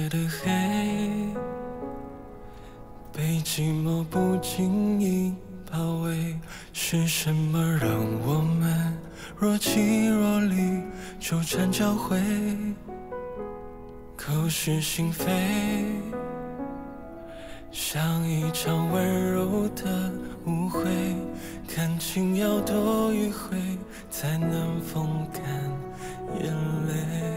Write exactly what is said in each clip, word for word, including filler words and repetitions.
的黑，被寂寞不经意包围。是什么让我们若即若离，纠缠交汇，口是心非，像一场温柔的误会。感情要多迂回，才能风干眼泪。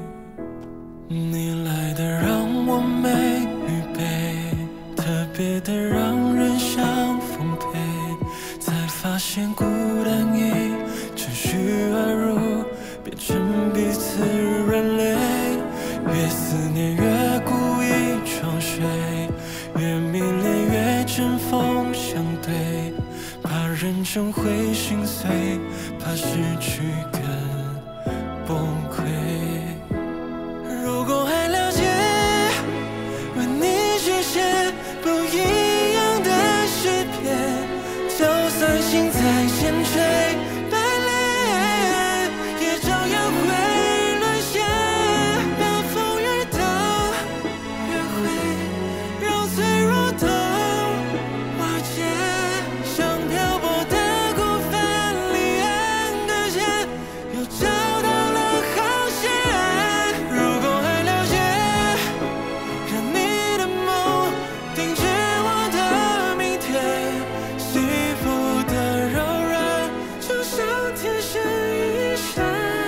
你来的让我没预备，特别的让人想奉陪。才发现孤单已趁虚而入，变成彼此软肋。越思念越故意装睡，越迷恋越针锋相对。怕认真会心碎，怕失去更崩溃。如果还了解，为你续写不一样的诗篇，就算心再千锤百炼，也照样会沦陷。把风雨都约会，让脆弱都瓦解。像漂泊的孤帆，离岸搁浅，又找到了航线。如果还了解，让你的梦定制我的明天，幸福的柔软，就像天生一闪。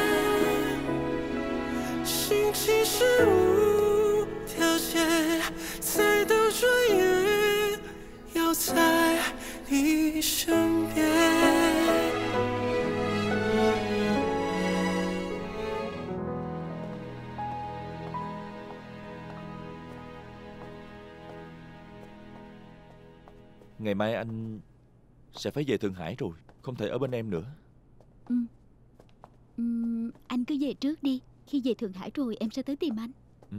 心其实无条件，才都转眼要在你身边。 Ngày mai anh sẽ phải về Thượng Hải rồi, không thể ở bên em nữa. Ừ. Ừm, anh cứ về trước đi. Khi về Thượng Hải rồi em sẽ tới tìm anh. Ừ.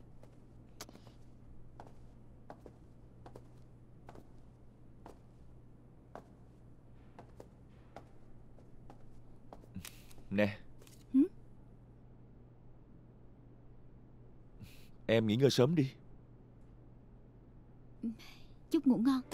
Nè. Ừ? Em nghỉ ngơi sớm đi. Chúc ngủ ngon.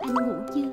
anh ngủ chưa?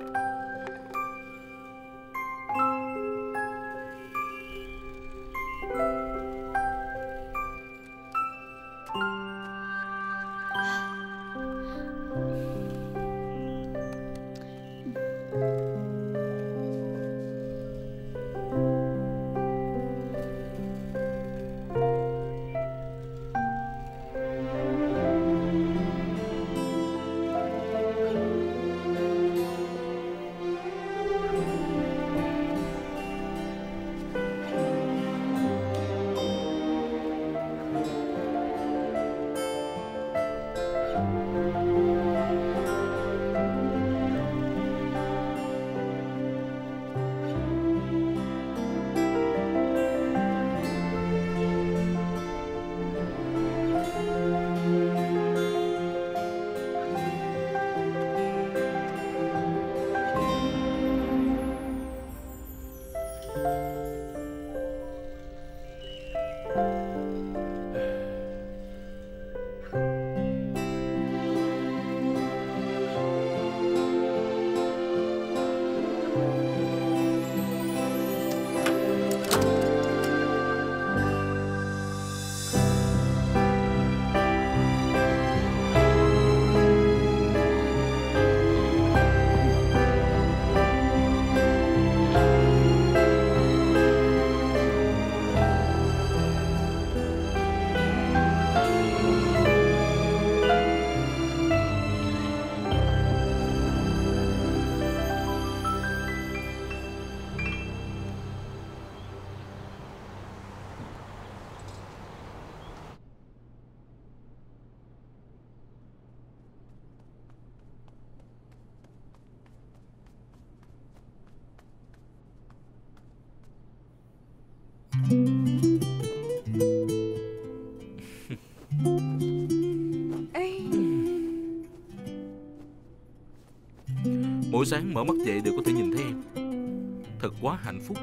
Mỗi sáng mở mắt dậy đều có thể nhìn thấy em. Thật quá hạnh phúc.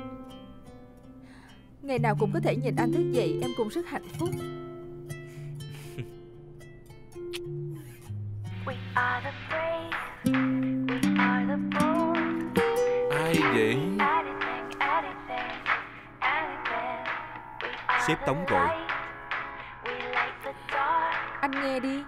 Ngày nào cũng có thể nhìn anh thức dậy, em cũng rất hạnh phúc. Ai vậy? Sếp Tống gọi. Anh nghe đi.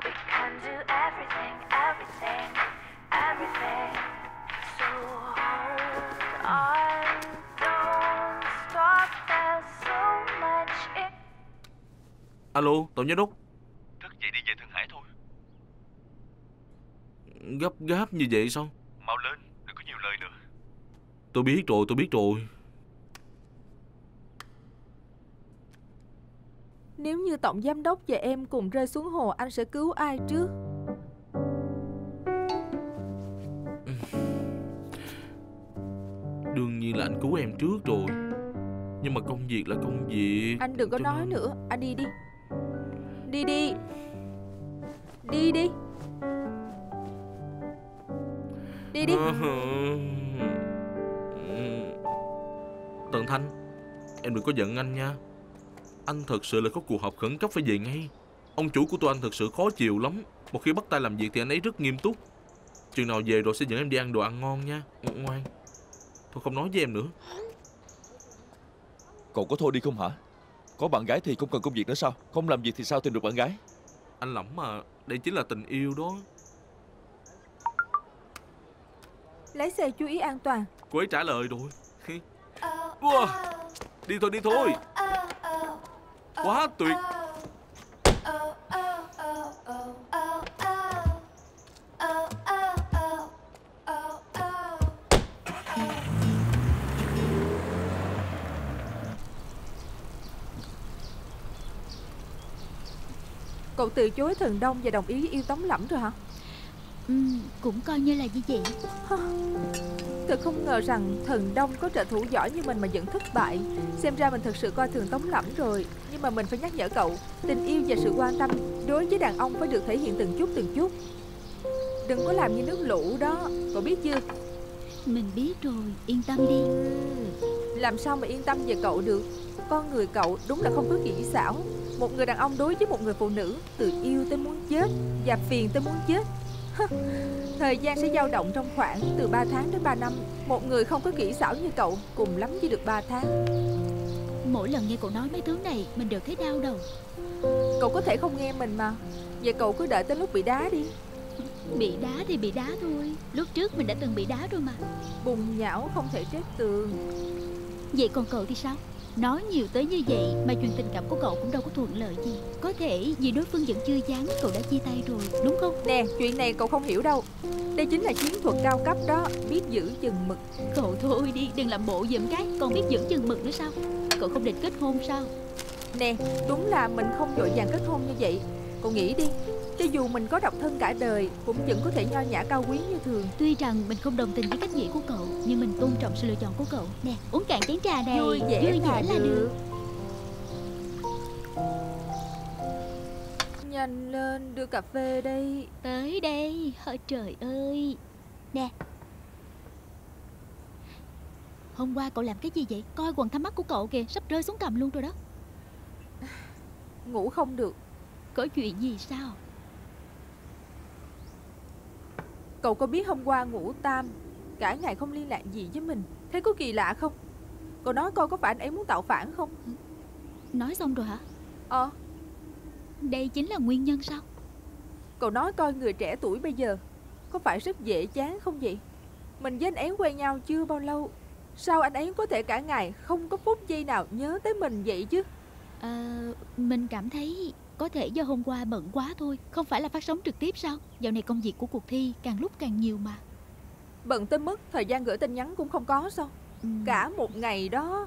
Alo, tổng giám đốc. Thức dậy đi về Thượng Hải thôi. Gấp gáp như vậy sao? Mau lên, đừng có nhiều lời nữa. Tôi biết rồi, tôi biết rồi. Nếu như tổng giám đốc và em cùng rơi xuống hồ, anh sẽ cứu ai trước? Đương nhiên là anh cứu em trước rồi. Nhưng mà công việc là công việc. Anh đừng có Cho nói nên... nữa. Anh đi đi. Đi đi. Đi đi. Đi đi. Tần Thanh, em đừng có giận anh nha. Anh thật sự là có cuộc họp khẩn cấp phải về ngay. Ông chủ của tụi anh thật sự khó chịu lắm. Một khi bắt tay làm việc thì anh ấy rất nghiêm túc. Chừng nào về rồi sẽ dẫn em đi ăn đồ ăn ngon nha. Ngoan. Thôi không nói với em nữa. Cậu có thôi đi không hả? Có bạn gái thì không cần công việc nữa sao? Không làm việc thì sao tìm được bạn gái? Anh lẩm mà, đây chính là tình yêu đó. Lái xe chú ý an toàn. Cô ấy trả lời rồi. Wow. Đi thôi, đi thôi. Quá tuyệt. Cậu từ chối Thần Đông và đồng ý yêu Tống Lẫm rồi hả? Ừ, cũng coi như là như vậy. Thật không ngờ rằng Thần Đông có trợ thủ giỏi như mình mà vẫn thất bại. Xem ra mình thật sự coi thường Tống Lẫm rồi. Nhưng mà mình phải nhắc nhở cậu, tình yêu và sự quan tâm đối với đàn ông phải được thể hiện từng chút từng chút. Đừng có làm như nước lũ đó. Cậu biết chưa? Mình biết rồi, yên tâm đi. Làm sao mà yên tâm về cậu được? Con người cậu đúng là không có kỹ xảo. Một người đàn ông đối với một người phụ nữ, từ yêu tới muốn chết và phiền tới muốn chết. Thời gian sẽ dao động trong khoảng từ ba tháng đến ba năm. Một người không có kỹ xảo như cậu cùng lắm chỉ được ba tháng. Mỗi lần nghe cậu nói mấy thứ này mình đều thấy đau đầu. Cậu có thể không nghe mình mà. Vậy cậu cứ đợi tới lúc bị đá đi. Bị đá thì bị đá thôi. Lúc trước mình đã từng bị đá rồi mà. Bùn nhão không thể trét tường. Vậy còn cậu thì sao? Nói nhiều tới như vậy mà chuyện tình cảm của cậu cũng đâu có thuận lợi gì. Có thể vì đối phương vẫn chưa dán cậu đã chia tay rồi, đúng không? Nè, chuyện này cậu không hiểu đâu. Đây chính là chiến thuật cao cấp đó. Biết giữ chừng mực. Cậu thôi đi, đừng làm bộ giỡn cái. Còn biết giữ chừng mực nữa sao? Cậu không định kết hôn sao? Nè, đúng là mình không vội vàng kết hôn như vậy. Cậu nghĩ đi, cho dù mình có độc thân cả đời cũng vẫn có thể nho nhã cao quý như thường. Tuy rằng mình không đồng tình với cách nghĩ của cậu, nhưng mình tôn trọng sự lựa chọn của cậu. Nè, uống cạn chén trà này. Vui vẻ, Vui là, vẻ là được. được. Nhanh lên, đưa cà phê đây. Tới đây, ôi trời ơi. Nè, hôm qua cậu làm cái gì vậy? Coi quần thâm mắt của cậu kìa, sắp rơi xuống cằm luôn rồi đó. Ngủ không được. Có chuyện gì sao? Cậu có biết hôm qua ngủ tam cả ngày không liên lạc gì với mình. Thế có kỳ lạ không? Cậu nói coi có phải anh ấy muốn tạo phản không? Nói xong rồi hả? Ờ. Đây chính là nguyên nhân sao? Cậu nói coi người trẻ tuổi bây giờ có phải rất dễ chán không vậy? Mình với anh ấy quen nhau chưa bao lâu, sao anh ấy có thể cả ngày không có phút giây nào nhớ tới mình vậy chứ? À, mình cảm thấy có thể do hôm qua bận quá thôi. Không phải là phát sóng trực tiếp sao? Dạo này công việc của cuộc thi càng lúc càng nhiều mà. Bận tới mức thời gian gửi tin nhắn cũng không có sao? ừ. Cả một ngày đó.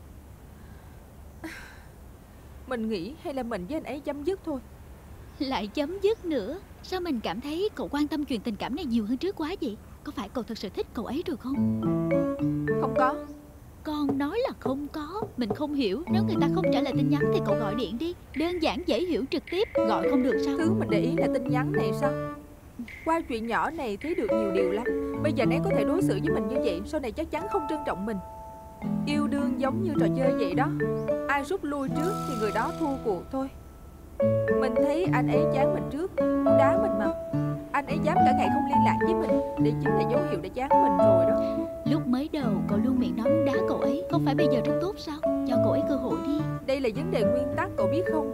Mình nghĩ hay là mình với anh ấy chấm dứt thôi. Lại chấm dứt nữa? Sao mình cảm thấy cậu quan tâm chuyện tình cảm này nhiều hơn trước quá vậy? Có phải cậu thật sự thích cậu ấy rồi không? Không có. Con nói là không có. Mình không hiểu. Nếu người ta không trả lời tin nhắn thì cậu gọi điện đi. Đơn giản dễ hiểu trực tiếp. Gọi không được sao? Thứ mình để ý là tin nhắn này sao? Qua chuyện nhỏ này thấy được nhiều điều lắm. Bây giờ anh ấy có thể đối xử với mình như vậy, sau này chắc chắn không trân trọng mình. Yêu đương giống như trò chơi vậy đó. Ai rút lui trước thì người đó thua cuộc thôi. Mình thấy anh ấy chán mình trước, muốn đá mình mà. Anh ấy dám cả ngày không liên lạc với mình, đây chính là dấu hiệu đã chán mình rồi đó. Lúc mới đầu cậu luôn miệng nói muốn đá cậu ấy. Không phải bây giờ rất tốt sao? Cho cậu ấy cơ hội đi. Đây là vấn đề nguyên tắc, cậu biết không?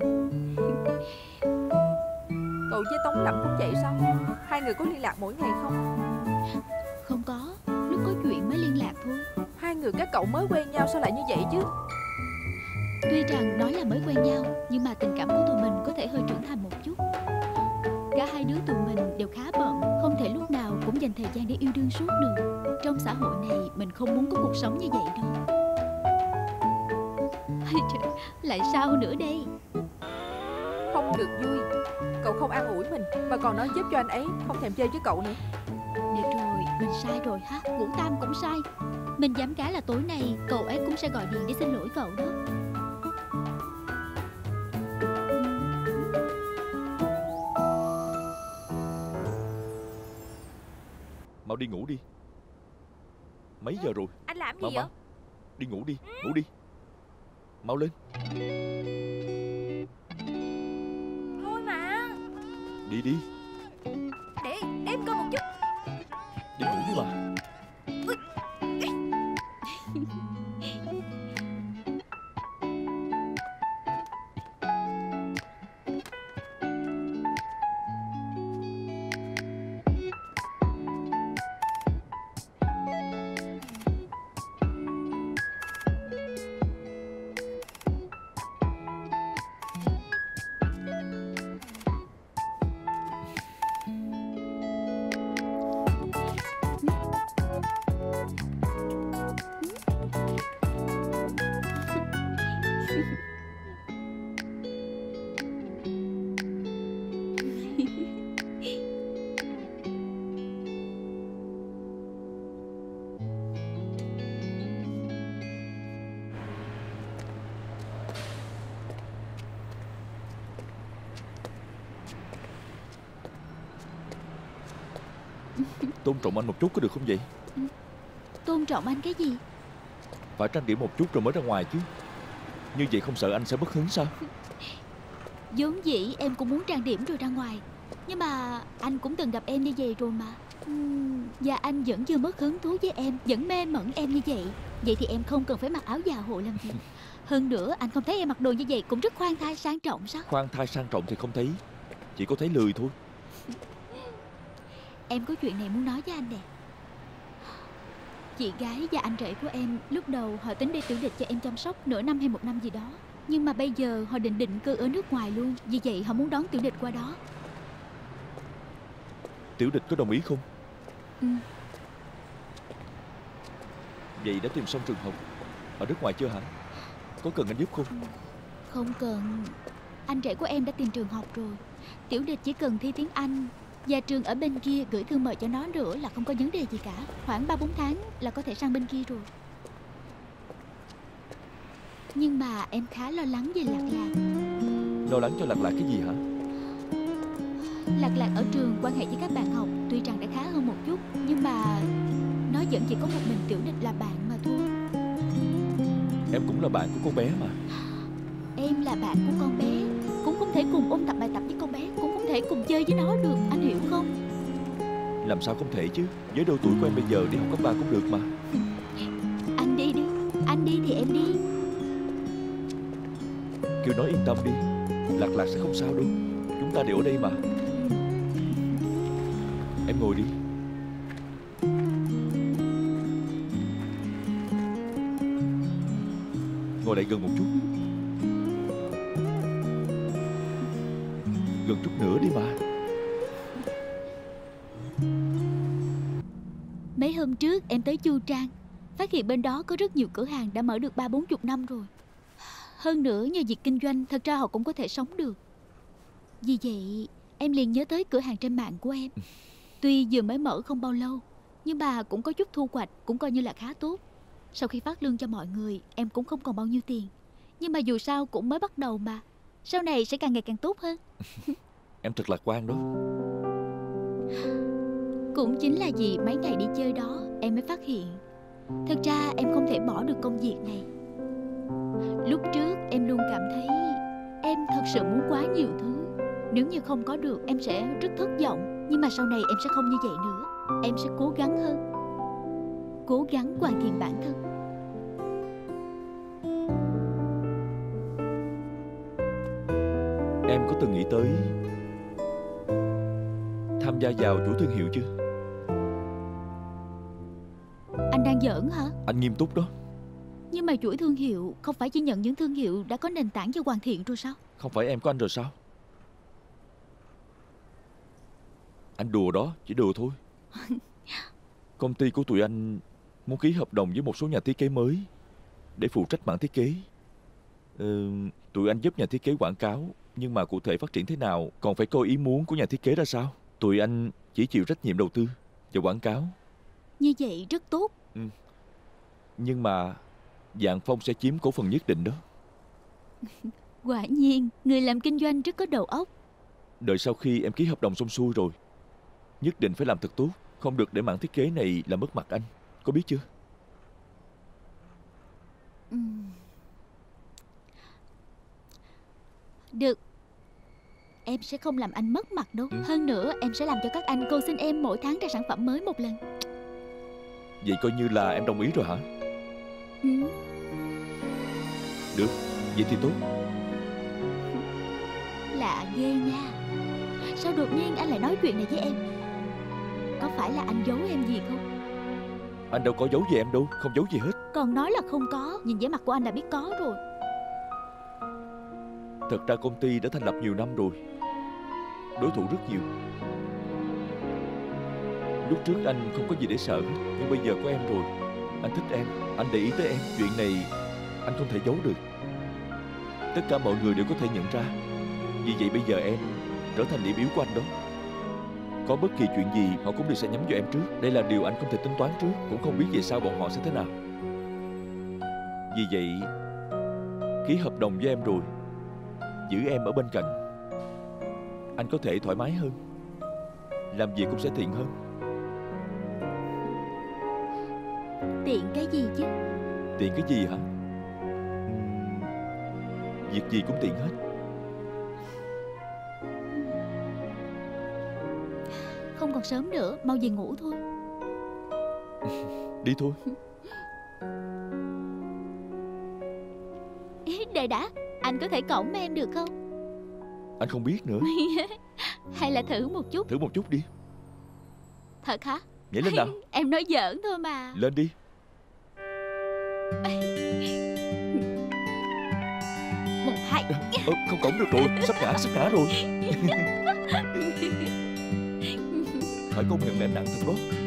Cậu với Tống Lẩm cũng vậy sao? Hai người có liên lạc mỗi ngày không? Không có. Lúc có chuyện mới liên lạc thôi. Hai người các cậu mới quen nhau sao lại như vậy chứ? Tuy rằng nói là mới quen nhau, nhưng mà tình cảm của tụi mình có thể hơi trưởng thành một chút. Cả hai đứa tụi mình đều khá bận, không thể lúc nào cũng dành thời gian để yêu đương suốt được. Trong xã hội này mình không muốn có cuộc sống như vậy đâu. Trời, lại sao nữa đây? Không được vui. Cậu không an ủi mình mà còn nói giúp cho anh ấy không thèm chơi với cậu nữa. Được rồi, mình sai rồi ha. Ngũ Tam cũng sai. Mình dám cá là tối nay cậu ấy cũng sẽ gọi điện để xin lỗi cậu đó. Mau đi ngủ đi. Mấy giờ rồi? Anh làm Mau gì vậy? mau đi ngủ đi, ngủ đi. Mau lên. Thôi mà. Đi đi. Để em coi một chút. Đi ngủ đi bà. Tôn trọng anh một chút có được không vậy? Tôn trọng anh cái gì? Phải trang điểm một chút rồi mới ra ngoài chứ. Như vậy không sợ anh sẽ bất hứng sao? Vốn dĩ em cũng muốn trang điểm rồi ra ngoài. Nhưng mà anh cũng từng gặp em như vậy rồi mà. Uhm, Và anh vẫn chưa mất hứng thú với em, vẫn mê mẩn em như vậy. Vậy thì em không cần phải mặc áo già hộ làm gì. Hơn nữa anh không thấy em mặc đồ như vậy cũng rất khoan thai sang trọng sao? Khoan thai sang trọng thì không thấy, chỉ có thấy lười thôi. Em có chuyện này muốn nói với anh nè. Chị gái và anh rể của em lúc đầu họ tính đi Tiểu Địch cho em chăm sóc nửa năm hay một năm gì đó. Nhưng mà bây giờ họ định định cư ở nước ngoài luôn. Vì vậy họ muốn đón Tiểu Địch qua đó. Tiểu Địch có đồng ý không? Ừ. Vậy đã tìm xong trường học ở nước ngoài chưa hả? Có cần anh giúp không? Không cần. Anh rể của em đã tìm trường học rồi. Tiểu Địch chỉ cần thi tiếng Anh và trường ở bên kia gửi thư mời cho nó nữa là không có vấn đề gì cả. Khoảng ba bốn tháng là có thể sang bên kia rồi. Nhưng mà em khá lo lắng về Lạc Lạc. Lo lắng cho Lạc Lạc cái gì hả? Lạc Lạc ở trường quan hệ với các bạn học tuy rằng đã khá hơn một chút, nhưng mà nó vẫn chỉ có một mình Tiểu Địch là bạn mà thôi. Em cũng là bạn của con bé mà. Em là bạn của con bé, cũng không thể cùng ôn tập bài tập với con bé, cũng không thể cùng chơi với nó được, anh hiểu không? Làm sao không thể chứ? Với độ tuổi của em bây giờ đi học cấp ba cũng được mà. Anh đi đi, anh đi thì em đi. Kêu nói yên tâm đi, Lạc Lạc sẽ không sao đâu. Chúng ta đều ở đây mà. Em ngồi đi. Ngồi lại gần một chút. Gần chút nữa đi mà. Mấy hôm trước em tới Chu Trang, phát hiện bên đó có rất nhiều cửa hàng đã mở được ba bốn chục năm rồi. Hơn nữa nhờ việc kinh doanh, thật ra họ cũng có thể sống được. Vì vậy em liền nhớ tới cửa hàng trên mạng của em. Tuy vừa mới mở không bao lâu, nhưng mà cũng có chút thu hoạch, cũng coi như là khá tốt. Sau khi phát lương cho mọi người, em cũng không còn bao nhiêu tiền. Nhưng mà dù sao cũng mới bắt đầu mà, sau này sẽ càng ngày càng tốt hơn. Em thật lạc quan đó. Cũng chính là vì mấy ngày đi chơi đó em mới phát hiện, thật ra em không thể bỏ được công việc này. Lúc trước em luôn cảm thấy em thật sự muốn quá nhiều thứ. Nếu như không có được em sẽ rất thất vọng. Nhưng mà sau này em sẽ không như vậy nữa. Em sẽ cố gắng hơn, cố gắng hoàn thiện bản thân. Em có từng nghĩ tới tham gia vào chuỗi thương hiệu chưa? Anh đang giỡn hả? Anh nghiêm túc đó. Nhưng mà chuỗi thương hiệu không phải chỉ nhận những thương hiệu đã có nền tảng và hoàn thiện rồi sao? Không phải em có anh rồi sao? Anh đùa đó, chỉ đùa thôi. Công ty của tụi anh muốn ký hợp đồng với một số nhà thiết kế mới để phụ trách mảng thiết kế. ừ, Tụi anh giúp nhà thiết kế quảng cáo, nhưng mà cụ thể phát triển thế nào còn phải coi ý muốn của nhà thiết kế ra sao. Tụi anh chỉ chịu trách nhiệm đầu tư và quảng cáo. Như vậy rất tốt. ừ. Nhưng mà Vạn Phong sẽ chiếm cổ phần nhất định đó. Quả nhiên người làm kinh doanh rất có đầu óc. Đợi sau khi em ký hợp đồng xong xuôi rồi, nhất định phải làm thật tốt. Không được để mảng thiết kế này làm mất mặt anh. Có biết chưa? ừ. Được. Em sẽ không làm anh mất mặt đâu. ừ. Hơn nữa em sẽ làm cho các anh cầu xin em mỗi tháng ra sản phẩm mới một lần. Vậy coi như là em đồng ý rồi hả? ừ. Được, vậy thì tốt. Lạ ghê nha. Sao đột nhiên anh lại nói chuyện này với em? Có phải là anh giấu em gì không? Anh đâu có giấu gì em đâu, không giấu gì hết. Còn nói là không có, nhìn vẻ mặt của anh là biết có rồi. Thật ra công ty đã thành lập nhiều năm rồi, đối thủ rất nhiều. Lúc trước anh không có gì để sợ hết, nhưng bây giờ có em rồi. Anh thích em, anh để ý tới em. Chuyện này anh không thể giấu được. Tất cả mọi người đều có thể nhận ra. Vì vậy bây giờ em trở thành điểm yếu của anh đó. Có bất kỳ chuyện gì họ cũng đều sẽ nhắm vào em trước. Đây là điều anh không thể tính toán trước. Cũng không biết về sau bọn họ sẽ thế nào. Vì vậy ký hợp đồng với em rồi, giữ em ở bên cạnh, anh có thể thoải mái hơn, làm việc cũng sẽ tiện hơn. Tiện cái gì chứ? Tiện cái gì hả? Uhm, việc gì cũng tiện hết. còn sớm nữa, mau về ngủ thôi. Đi thôi. Đợi đã, anh có thể cõng em được không? Anh không biết nữa. Hay là thử một chút? Thử một chút đi. Thật hả? Nhảy lên nào. Em nói giỡn thôi mà. Lên đi. Một hai. Ờ, không cõng được rồi. Sắp ngã, sắp ngã rồi. Phải công nhận là em nặng thật đó.